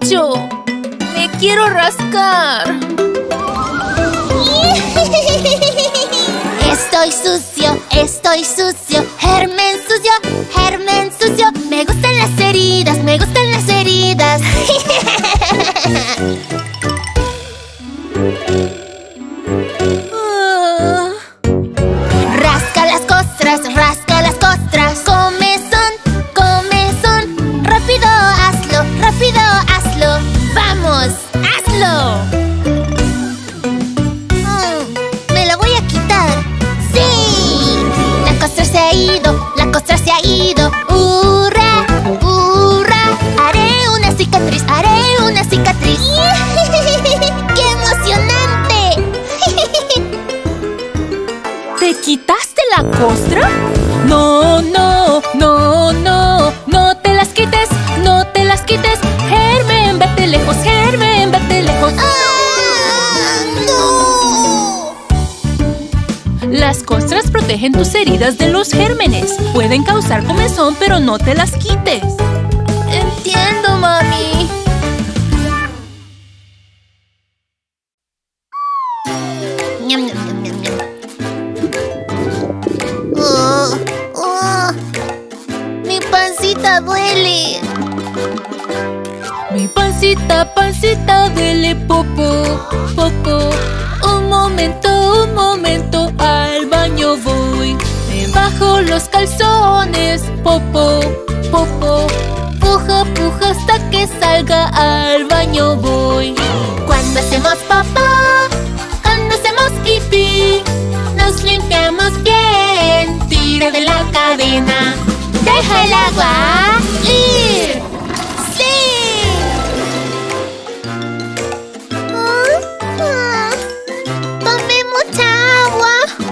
mucho! ¡Me quiero rascar! Estoy sucio, estoy sucio. Germen sucio, germen sucio. Me gustan las heridas, me gustan las heridas. Rasca las costras, rasca las costras. Comezón, comezón. Rápido hazlo, rápido hazlo. ¡Vamos, hazlo! Me lo voy a quitar. ¡Sí! La costra se ha ido, la costra se ha ido. ¡Hurra! ¡Hurra! Haré una cicatriz, haré una cicatriz. ¡Qué emocionante! ¿Te quitaste la costra? No, no, no, no. No te las quites, no te las quites. Germen, vete lejos, Germen, vete lejos. ¡No! Las costras protegen tus heridas de los gérmenes. Pueden causar comezón, pero no te las quites. Entiendo, mami. Ñam, ñam, ñam, ñam, ñam. Mi pancita duele. Mi pancita, pancita, duele poco, poco. Un momento, al baño voy. Me bajo los calzones, popo, popo. Puja, puja hasta que salga, al baño voy. Cuando hacemos popó, cuando hacemos pipí, nos limpiamos bien. Tira de la cadena, deja el agua ir. ¡Sí! Tomé mucha agua.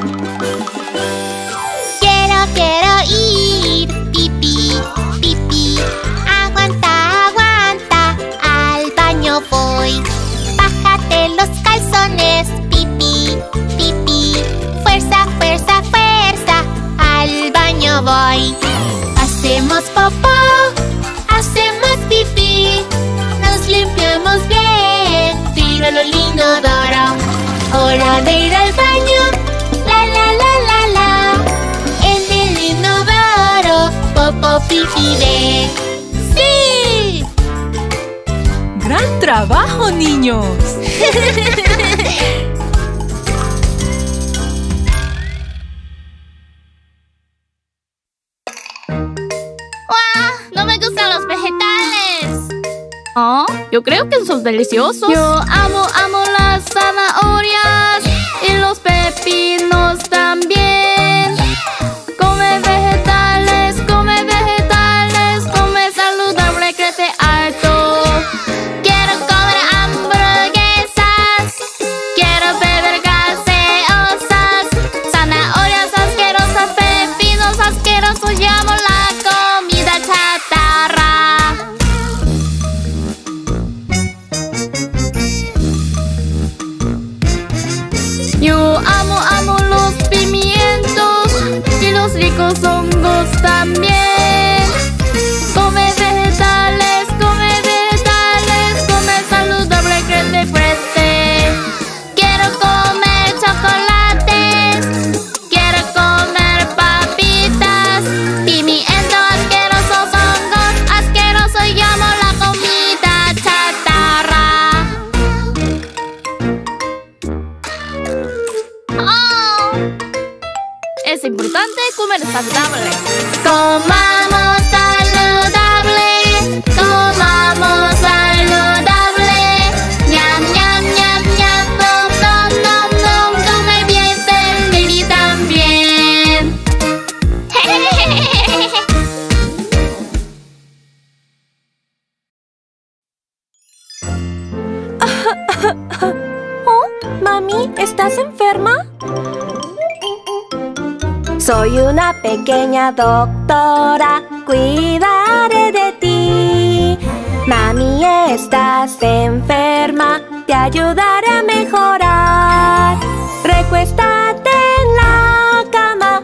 Quiero ir. Pipí, pipí. Aguanta, aguanta. Al baño voy. Bájate los calzones. Pipí, pipí. Fuerza, fuerza, fuerza. Al baño voy. Hacemos popó, hacemos pipí. Nos limpiamos bien. Tíralo al inodoro. Hora de ir al baño. La, la, la, la, la. En el inodoro. Popó, pipí, ve. ¡Sí! ¡Gran trabajo, niños! ¡Guau! ¡No me gustan los vegetales! ¿Ah? Yo creo que son deliciosos. Yo amo las zanahorias y los pepinos también. Come vegetales, come saludable, crece alto. Quiero comer hamburguesas, quiero beber gaseosas. Zanahorias asquerosas, pepinos asquerosos, llamo la comida chatarra. Yo amo los pimientos y los ricos hongos también. Come vegetales, come saludable, crece fuerte. Quiero comer chocolates, quiero comer papitas. Pimiento asquerosos, hongos asquerosos, llamo la comida chatarra. Es importante comer saludable. Comamos saludable, comamos saludable. Ñam, ñam, ñam, ñam, nom, nom, nom, nom. Come bien, ser baby también. ¿Oh? Mami, ¿estás enferma? Soy una pequeña doctora, cuidaré de ti. Mami, estás enferma, te ayudaré a mejorar. Recuéstate en la cama,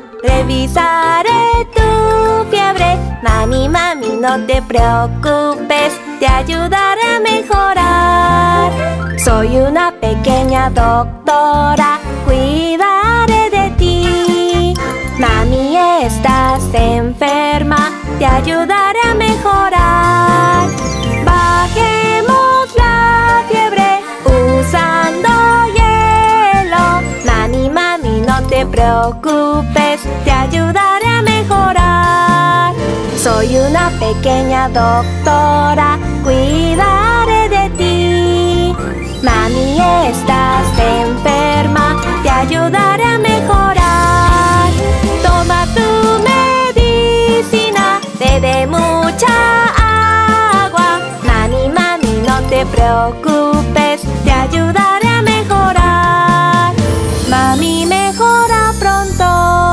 revisaré tu fiebre. Mami, mami, no te preocupes, te ayudaré a mejorar. Soy una pequeña doctora, cuidaré de ti. Mami, estás enferma, te ayudaré a mejorar. Bajemos la fiebre usando hielo. Mami, no te preocupes, te ayudaré a mejorar. Soy una pequeña doctora, cuidaré de ti. Mami, estás enferma, te ayudaré a mejorar. Toma tu medicina, bebe mucha agua. Mami, no te preocupes, te ayudaré a mejorar. Mami, mejora pronto.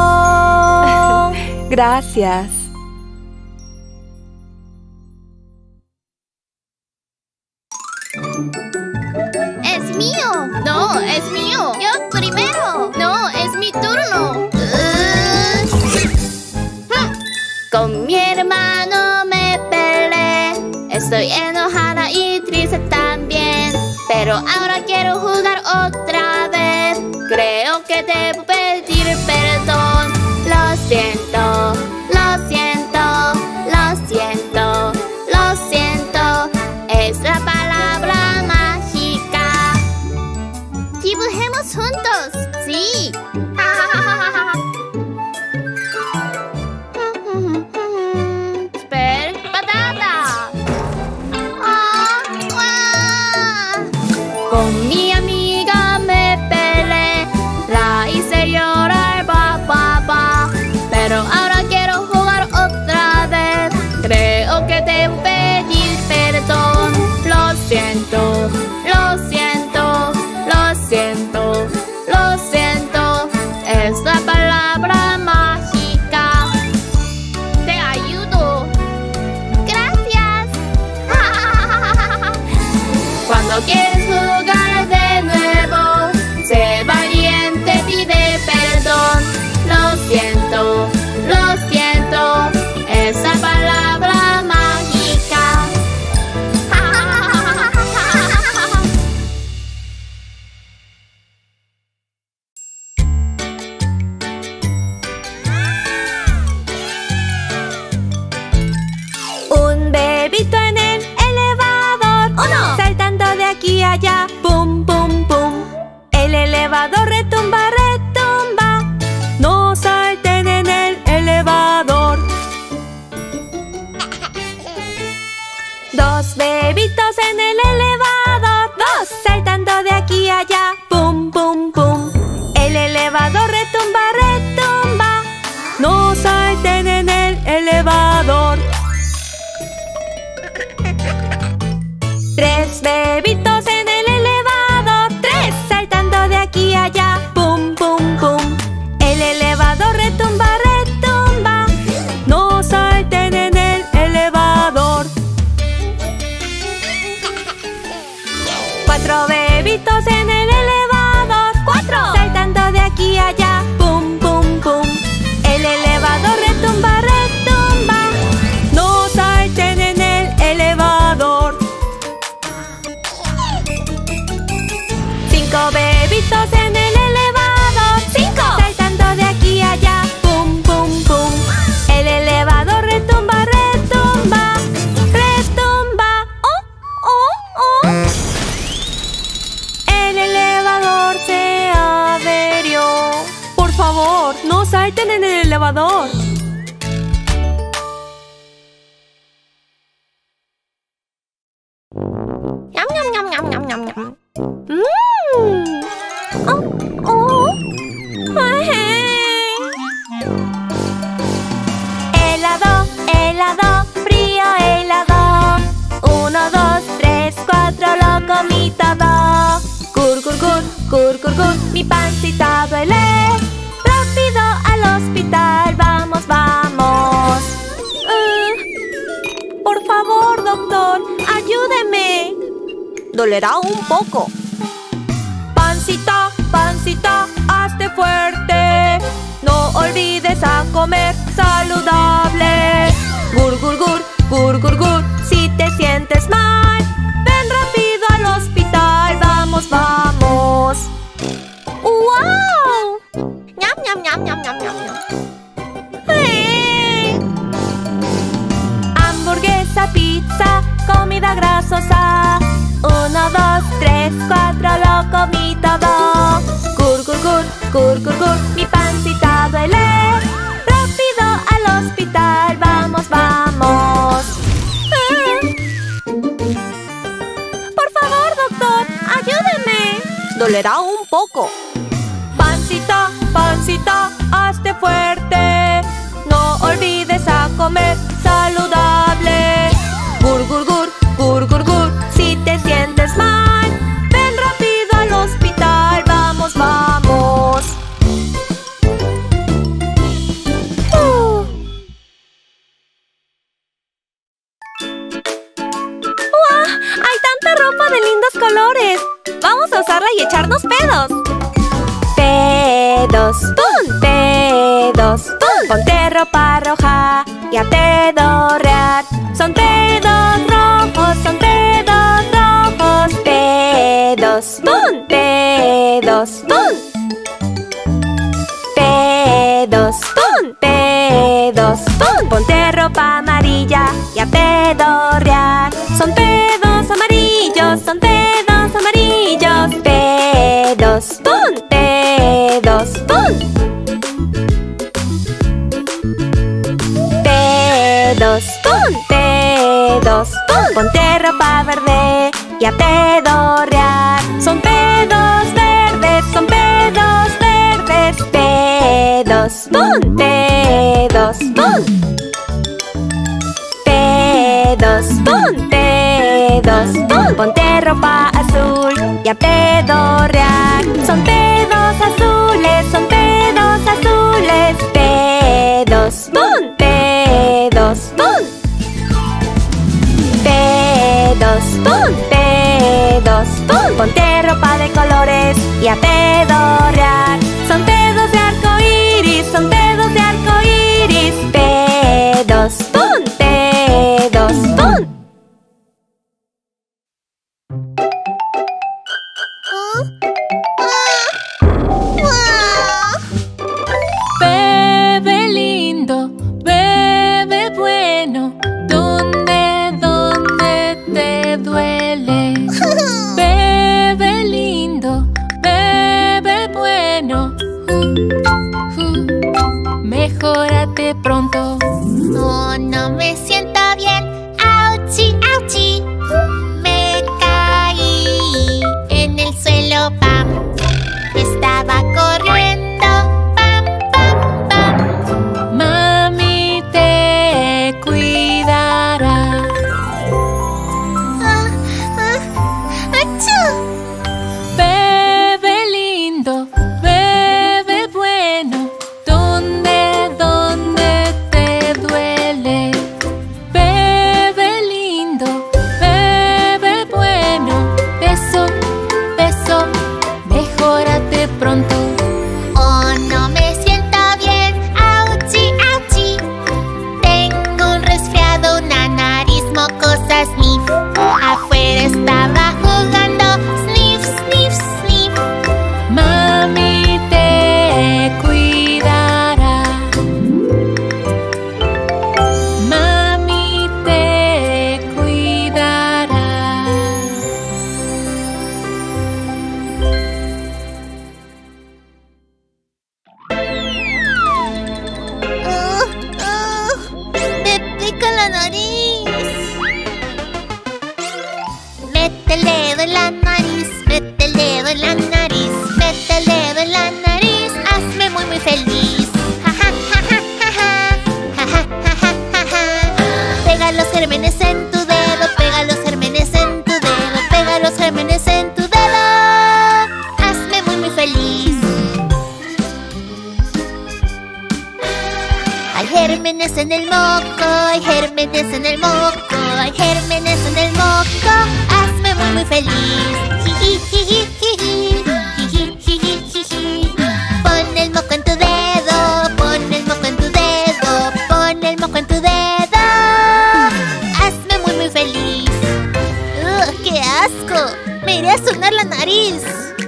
Gracias. ¡Es mío! ¡No, es mío! ¡Yo primero! ¡No, es mi turno! Con mi hermano me peleé. Estoy enojada y triste también. Pero ahora quiero jugar otra vez. Creo que debo pedir perdón. Lo siento, lo siento, lo siento, lo siento. Es la palabra mágica. Dibujemos juntos. Sí. Super patata. Con mi amiga me peleé. La hice llorar, pero ahora quiero jugar otra vez. Creo que debo pedir perdón. Lo siento, lo siento, lo siento, lo siento. Es la palabra mágica. Te ayudo. Gracias. Cuando quieres jugar de nuevo, sé valiente, pide perdón. Lo siento, esa palabra mágica. Un bebito en el elevador, ¡Oh, no! saltando de aquí a allá, pum, pum, pum. El elevador retumba, retumba. No salten en el elevador. Dos bebitos en el elevador, dos, saltando de aquí a allá, pum, pum, pum. El elevador retumba, retumba. No salten en el elevador. Tres bebitos en el elevador, tres, saltando de aquí a allá, pum, pum, pum. El elevador retumba, retumba. No salten en el elevador. Cuatro bebitos en el elevador, cuatro, saltando de aquí a allá, pum, pum, pum. El elevador retumba, retumba. No salten en el elevador. Cinco bebitos en el elevador, cinco, saltando de aquí a allá, pum, pum, pum. El elevador retumba, retumba, retumba. ¡Oh, oh, oh! El elevador se averió. Por favor, no salten en el elevador. Ñam, ñam, ñam, ñam, ñam, ñam, ñam. Oh, oh. Helado, helado, frío helado. 1, 2, 3, 4, lo comí todo. Cur, cur, cur, cur, cur, cur, mi pancita duele. Rápido al hospital, vamos, vamos. Por favor, doctor, ayúdeme. Dolerá un poco. Pancita, pancita, hazte fuerte. No olvides a comer saludable. Gur, gur, gur, gur, gur, gur. Si te sientes mal, ven rápido al hospital. Vamos, vamos. ¡Wow! ¡Ñam, ñam, ñam, ñam, ñam, ñam! Hamburguesa, pizza, comida grasosa. 1, 2, 3, 4, lo comí todo. Gur, gur, gur, gur, gur, gur, mi pancita duele. Rápido al hospital, vamos, vamos. Por favor, doctor, ayúdeme. Dolerá un poco. Pancita, pancita, hazte fuerte. No olvides a comer saludable. Gur, gur, gur, gur, gur, gur. Si te sientes mal, ven rápido al hospital. Vamos, vamos. ¡Wow! ¡Hay tanta ropa de lindos colores! Vamos a usarla y echarnos pedos. Pedos, ¡pum! Pedos, ¡pum! Ponte ropa roja y a pedorrear. Son pedos rojos, son pedos rojos. Pedos, ¡pum! Pedos, ¡pum! Pedos, ¡pum! Pedos, ¡pum! Ponte ropa amarilla y a pedorrear. Son pedos amarillos, son pedos amarillos. Pedos, ¡pum! Pedos, ¡pum! Pedos, ¡pum! Pedos, ¡pum! Ponte ropa verde y a pedorrear. Son pedos verdes, son pedos verdes. Pedos, ¡pum! Pedos, ¡pum! Pedos, ¡pum! Pedos, ¡pum! Ponte ropa azul y a pedorrear. Son pedos azules, son pedos azules. Pedos, ¡pum! Pedos, ¡pum! Pedos, ¡pum! Pedos, ¡pum! Ponte ropa de colores y a pedorrear. Son pedos de arco iris, son pedos de arco iris. Pedos, ¡pum! Pedos, ¡pum! Bebé lindo, bebé bueno, ¿dónde te duele? Bebé lindo, bebé bueno, mejórate pronto. No, no me siento bien. ¡Auchi, auchi! Me caí en el suelo, pam. Estaba corriendo, pam, pam, pam. Mami te cuidará. ¡Achú! Bebé lindo, bebé bueno, ¿dónde te duele? Bebé lindo, bebé bueno, beso, beso, mejórate pronto. Oh, no me siento bien. ¡Auchi, auchi! Tengo un resfriado, una nariz mocosa, sniff. Afuera estaba jugando, sniff, sniff, sniff. Mami te cuidará. Mami te cuidará. Me pica la nariz. Mete el dedo en la nariz, mete el dedo en la nariz, mete el dedo en la nariz, hazme muy muy feliz. Ja ja ja ja ja ja ja ja ja ja ja. Pega los gérmenes en tu dedo, pega los gérmenes en tu dedo, pega los gérmenes en tu dedo, hazme muy muy feliz. Hay gérmenes en el moco, hay gérmenes en el moco, hay gérmenes en el moco, hazme muy muy feliz. Jiji, jiji, jiji, jiji, jiji, jiji. Pon el moco en tu dedo, pon el moco en tu dedo, pon el moco en tu dedo, hazme muy muy feliz. sonar la nariz.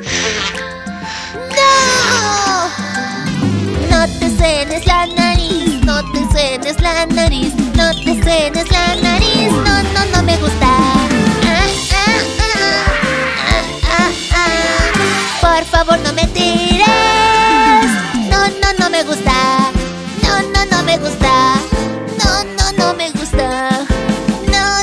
¡No! No te suenes la nariz, no te suenes la nariz, no te suenes la nariz. No, no, no me gusta. Por favor, no me tires. No, no, no me gusta. No, no, no me gusta. No, no, no me gusta. No,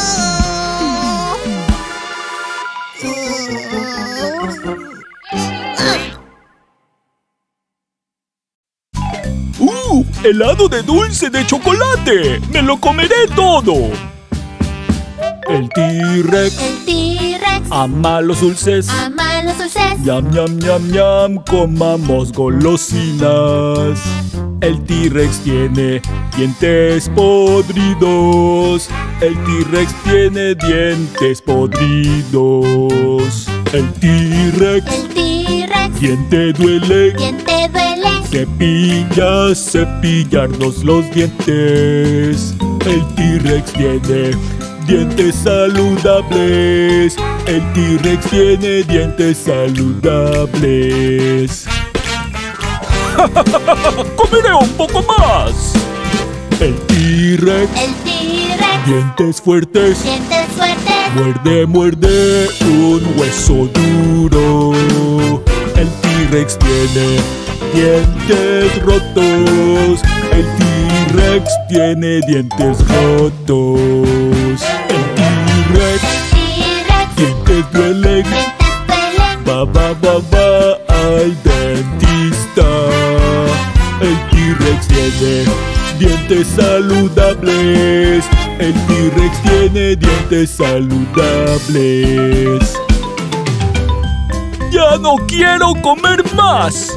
no. ¡Helado de dulce de chocolate! ¡Me lo comeré todo! El T-Rex. El T-Rex ama los dulces. ama los dulces. Ñam, ñam, ñam, ñam, comamos golosinas. El T-Rex tiene dientes podridos. El T-Rex tiene dientes podridos. El T-Rex. El T-Rex. Diente duele. Diente duele. Cepillarnos los dientes. El T-Rex tiene dientes saludables. El T-Rex tiene dientes saludables. ¡Comeré un poco más! El T-Rex. El T-Rex. Dientes fuertes. Dientes fuertes. Muerde, muerde un hueso duro. El T-Rex tiene dientes rotos. El T-Rex tiene dientes rotos. El T-Rex. Dientes duelen. Va, va, va, va al dentista. El T-Rex tiene dientes saludables. El T-Rex tiene dientes saludables. ¡Ya no quiero comer más!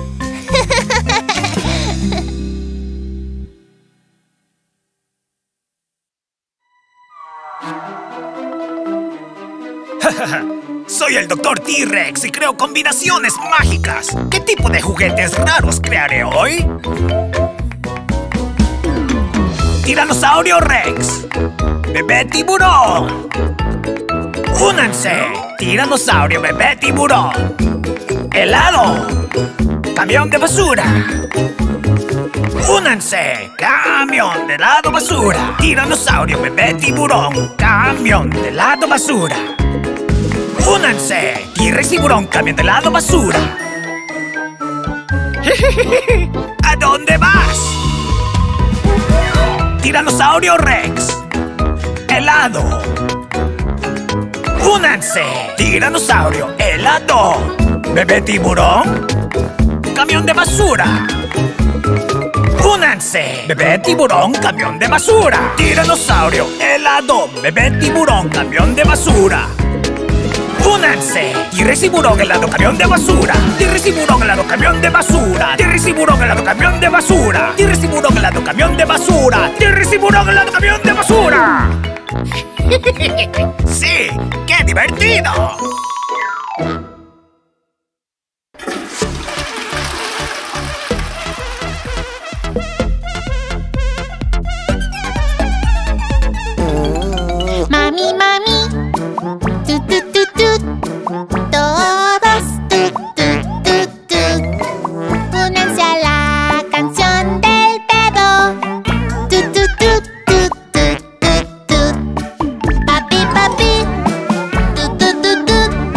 Soy el Dr. T-Rex y creo combinaciones mágicas. ¿Qué tipo de juguetes raros crearé hoy? Tiranosaurio Rex. Bebé tiburón. Únanse. Tiranosaurio, bebé tiburón. Helado. Camión de basura. Únanse. Camión de helado basura. Tiranosaurio, bebé tiburón. Camión de helado basura. ¡Únanse! T-Rex tiburón, camión de helado basura. ¿A dónde vas? Tiranosaurio Rex. Helado. ¡Únanse! Tiranosaurio, helado. Bebé tiburón. Camión de basura. ¡Únanse! Bebé tiburón, camión de basura. Tiranosaurio, helado. Bebé tiburón, camión de basura. ¡Únanse! T-Rex tiburón, helado, camión de basura. T-Rex tiburón, helado, camión de basura. T-Rex tiburón, helado, camión de basura. T-Rex tiburón, helado, camión de basura. T-Rex tiburón, helado, camión de basura. ¡Sí! ¡Qué divertido! Mami, mami. Tut, tut, tut, tut. Todos tut, tut, tut, tut. Únanse a la canción del pedo. Tut, tut, tut, tut, tut, tut, tut. Papi, papi. Tut, tut, tut, tut.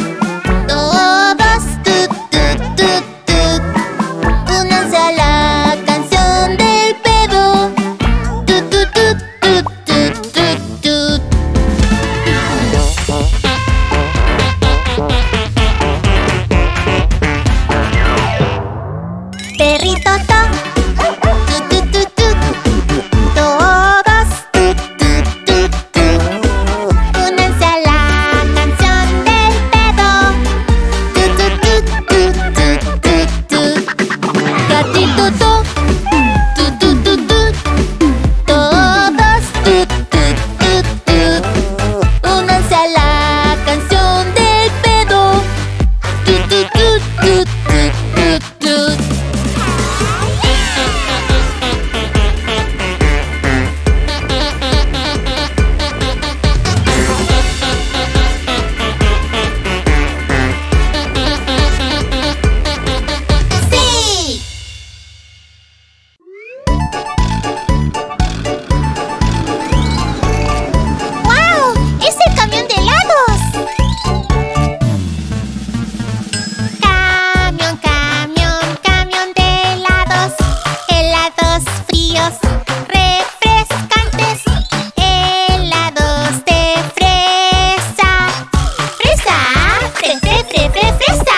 de fresa.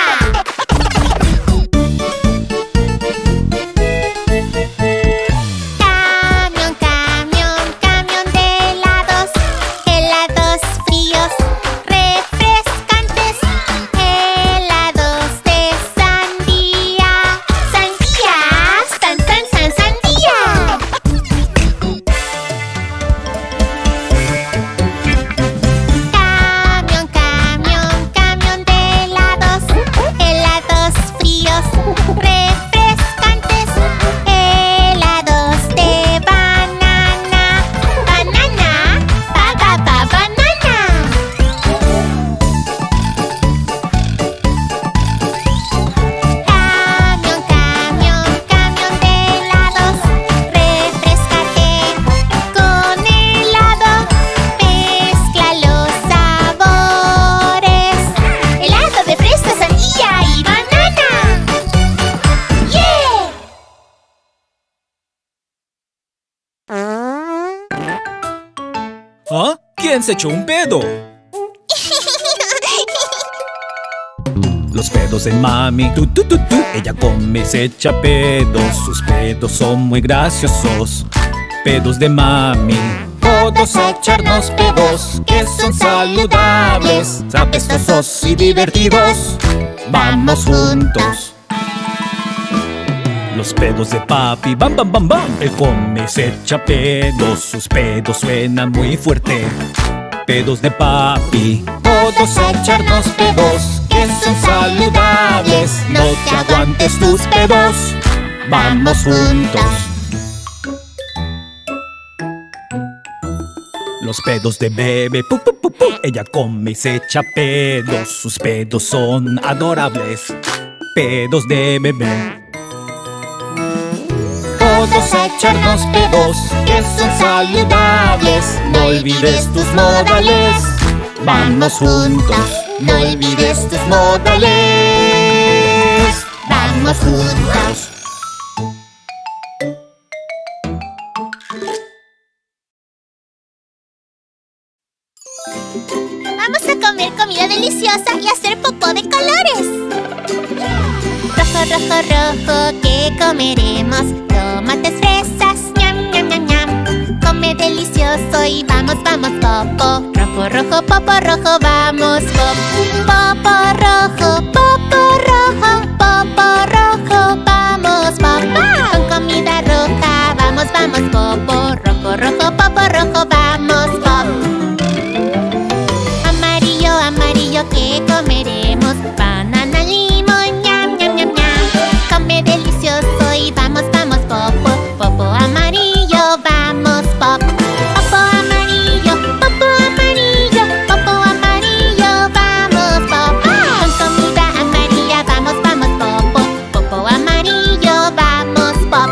Camión, camión, camión de helados. Helados fríos, refrescantes. Helados de sandía. ¡Sandía! ¡San, san, san, sandía! Camión, camión, camión de helados. Helados fríos, refrescantes. Helados de banana. Banana, banana. Camión, camión, camión de helados. Refréscate con helado. Mezcla los sabores. Helado de fresa, sandía y banana. ¡Yeah! ¿Ah? ¿Quién se echó un pedo? Los pedos de mami, tu, tu, tu, tu. Ella come y se echa pedos. Sus pedos son muy graciosos. Pedos de mami. Todos a echarnos pedos que son saludables, apestosos y divertidos. Vamos juntos. Los pedos de papi, bam, bam, bam, bam. Él come y se echa pedos. Sus pedos suenan muy fuerte. Pedos de papi. Todos a echarnos pedos que son saludables. No te aguantes tus pedos. Vamos juntos. Los pedos de bebé, pu, pu, pu, pu. Ella come y se echa pedos. Sus pedos son adorables. Pedos de bebé. Todos a echarnos pedos que son saludables. No olvides tus modales. Vamos juntos. No olvides tus modales. Vamos juntos. Vamos a comer comida deliciosa y hacer popó de colores. Rojo, rojo, rojo, ¿qué comeremos? Tomates, fresas, ñam, ñam, ñam, ñam. Come delicioso y vamos, vamos, popo. Rojo, rojo, popo rojo, vamos, pop. Popo rojo, popo rojo, popo rojo, vamos, pop. Con comida roja, vamos, vamos, popo. Rojo, rojo, popo rojo, vamos, pop. Amarillo, amarillo, ¿qué comeremos? Banana, limón, ñam, ñam, ñam, ñam. Come delicioso y vamos, vamos, popo. Popo amarillo, vamos, pop. Popo amarillo, popo amarillo, popo amarillo, vamos, pop. Con comida amarilla, vamos, vamos, popo. Popo amarillo, vamos, pop.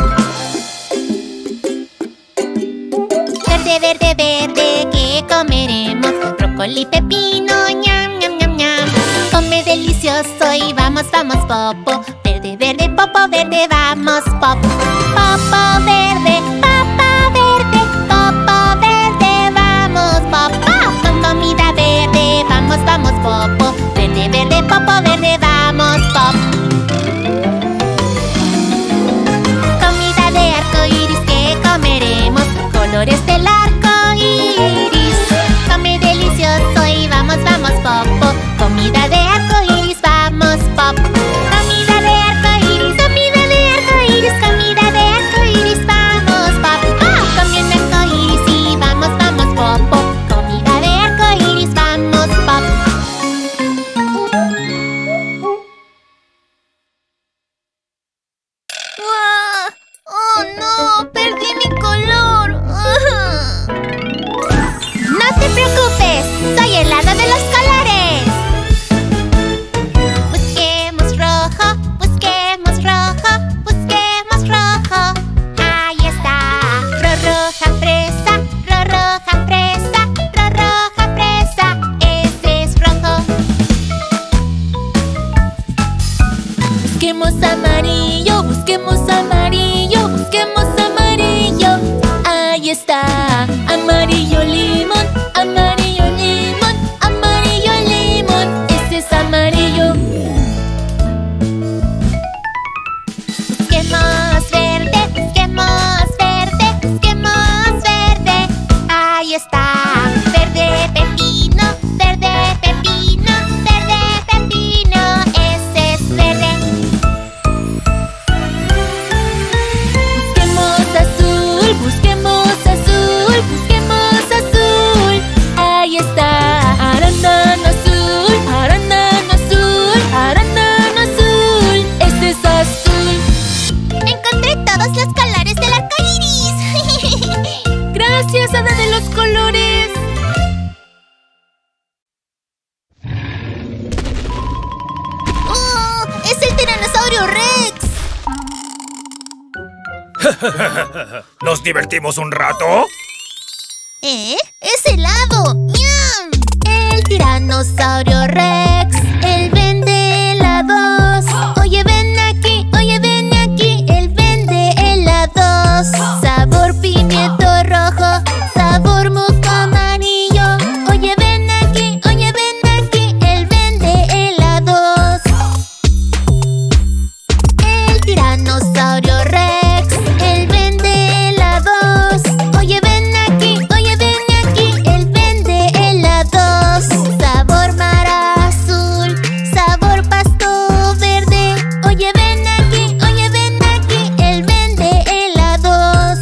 Verde, verde, verde, ¿qué comeremos? Brócoli, pepino, ñam, ñam, ñam, ñam. Come delicioso y vamos, vamos, popo. Verde, verde, popo verde, vamos, pop. Popo verde, popo verde, popo verde, vamos, pop. Con comida verde, vamos, vamos, popo. Verde, verde, popo verde, vamos, pop. Comida de arco iris, ¿qué comeremos? Colores del arco iris. Come delicioso y vamos, vamos, popo. Comida de arco iris, vamos, pop. Comida de arco iris, comida de arco iris, comida de arco iris, vamos, pop. Comiendo arco iris y vamos, vamos, popo. Comida de arco iris, vamos, pop. ¡Oh, no! ¡Perdí mi color! No te preocupes, soy el hada de los colores. Busquemos rojo, busquemos rojo, busquemos rojo. Ahí está. Roja fresa, roja fresa, roja fresa. Ese es rojo. Busquemos amarillo, busquemos amarillo, busquemos amarillo. Ahí está. Amarillo limón, amarillo limón, amarillo limón. Ese es amarillo. ¿Nos divertimos un rato? ¡Es helado! ¡Miam! El tiranosaurio Rex, él vende helados. Oye, ven aquí, él vende helados. Sabor pimiento rojo, sabor moco amarillo. Oye, ven aquí, él vende helados. El tiranosaurio Rex, él vende helados. Oye, ven aquí, él vende helados. Sabor mar azul, sabor pasto verde. Oye, ven aquí, él vende helados.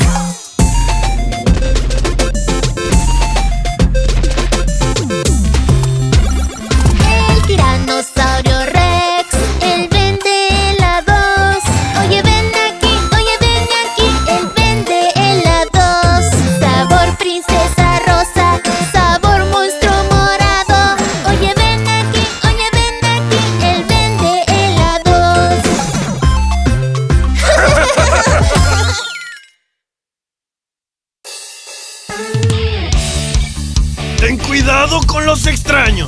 El tiranosaurio Rex, él vende helados. Oye, ven aquí, él vende helados. Sabor princesa rosa, sabor monstruo morado. Oye, ven aquí, él vende helados. Ten cuidado con los extraños.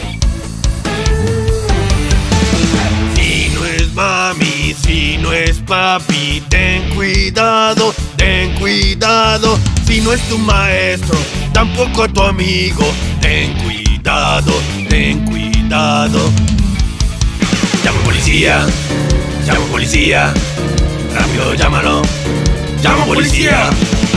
Si no es mami, si no es papi, ten cuidado, ten cuidado. Si no es tu maestro, tampoco tu amigo, ten cuidado, ten cuidado. Llama policía, rápido llámalo, llama policía.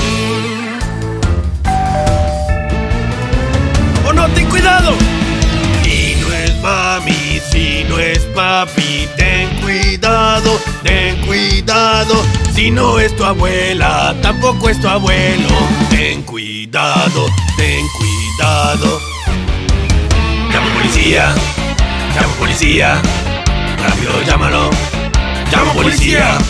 ¡Oh no, ten cuidado! Si no es mami, si no es papi, ten cuidado, ten cuidado. Si no es tu abuela, tampoco es tu abuelo, ten cuidado, ten cuidado. Llama policía, rápido llámalo, llama policía.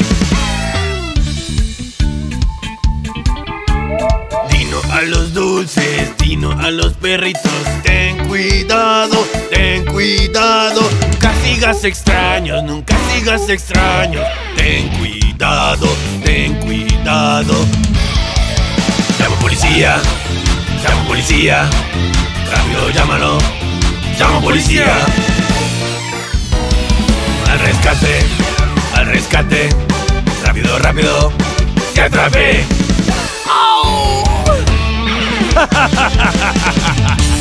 Dino a los dulces, dino a los perritos, ten cuidado, ten cuidado. Nunca sigas extraños, nunca sigas extraños, ten cuidado, ten cuidado. Llama policía, rápido llámalo, llama policía. Al rescate, rápido, rápido, que atrape.